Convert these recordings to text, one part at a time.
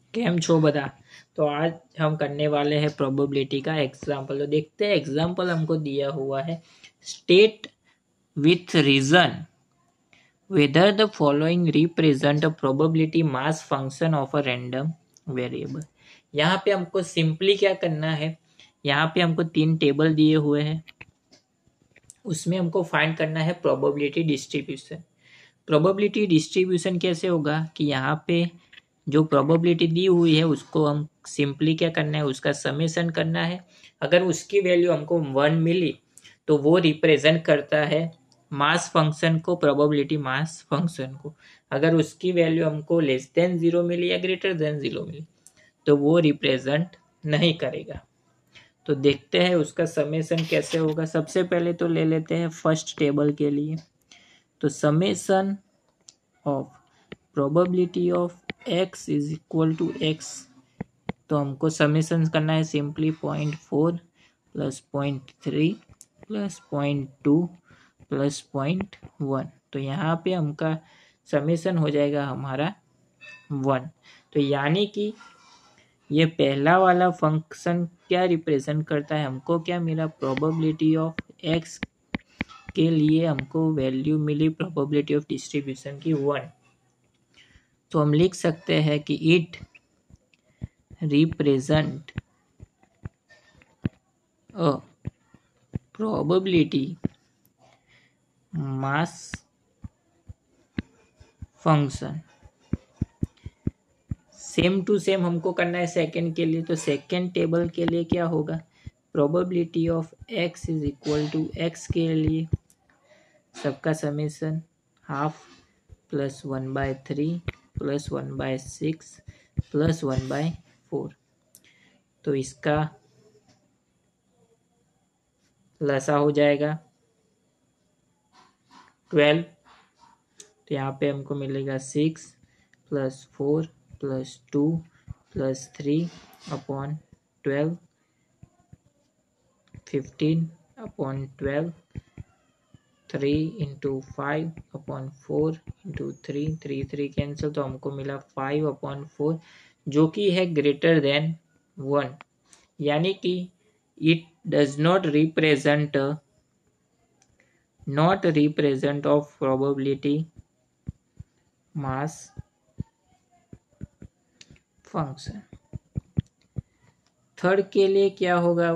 केम छो बता। तो आज हम करने वाले हैं प्रोबेबिलिटी का एग्जाम्पल। तो देखते हैं एग्जाम्पल हमको दिया हुआ है, state with reason whether the following represent a probability mass function of a random variable। यहाँ पे हमको सिंपली क्या करना है, यहाँ पे हमको 3 टेबल दिए हुए हैं, उसमें हमको फाइंड करना है प्रोबेबिलिटी डिस्ट्रीब्यूशन। प्रोबेबिलिटी डिस्ट्रीब्यूशन कैसे होगा कि यहाँ पे जो प्रोबेबिलिटी दी हुई है उसको हम सिंपली क्या करना है, उसका समेशन करना है। अगर उसकी वैल्यू हमको 1 मिली तो वो रिप्रेजेंट करता है मास फंक्शन को, प्रोबेबिलिटी मास फंक्शन को। अगर उसकी वैल्यू हमको लेस देन 0 मिली या ग्रेटर देन 0 मिली तो वो रिप्रेजेंट नहीं करेगा। तो देखते हैं उसका समेशन कैसे होगा। सबसे पहले तो ले लेते हैं फर्स्ट टेबल के लिए। तो summation of probability of x is equal to x, तो हमको समेशन करना है सिंपली 0.4 प्लस 0.3 प्लस 0.2 प्लस 0.1। तो यहाँ पे हमका समेशन हो जाएगा हमारा 1। तो यानी कि ये पहला वाला फंक्शन क्या रिप्रेजेंट करता है, हमको क्या मिला, प्रोबेबिलिटी ऑफ x के लिए हमको वैल्यू मिली प्रोबेबिलिटी ऑफ डिस्ट्रीब्यूशन की 1। तो हम लिख सकते हैं कि it represent a probability mass function. Same to same हमको करना है सेकेंड के लिए। तो सेकेंड टेबल के लिए क्या होगा, probability of x is equal to x के लिए सबका summation half plus 1/3 plus 1/6 plus 1/4। तो इसका लसा हो जाएगा 12। तो यहाँ पे हमको मिलेगा 6 plus 4 plus 2 plus 3/12, 15/12, 3 into 5/4 into 3 cancel, तो हमको मिला 5/4 जो कि है ग्रेटर देन 1। यानी कि it does not represent of probability mass function. Third के लिए क्या होगा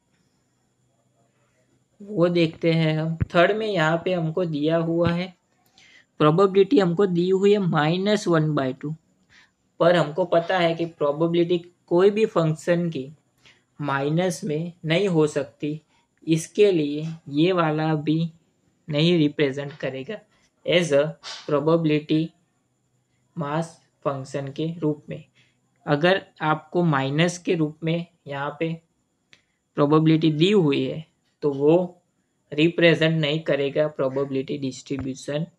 वो देखते हैं हम। थर्ड में यहाँ पे हमको दिया हुआ है प्रोबेबिलिटी, हमको दी हुई है -1/2, पर हमको पता है कि प्रोबेबिलिटी कोई भी फंक्शन की माइनस में नहीं हो सकती, इसके लिए ये वाला भी नहीं रिप्रेजेंट करेगा as a probability mass function के रूप में। अगर आपको माइनस के रूप में यहाँ पे प्रोबेबिलिटी दी हुई है तो वो रिप्रेजेंट नहीं करेगा प्रोबेबिलिटी डिस्ट्रीब्यूशन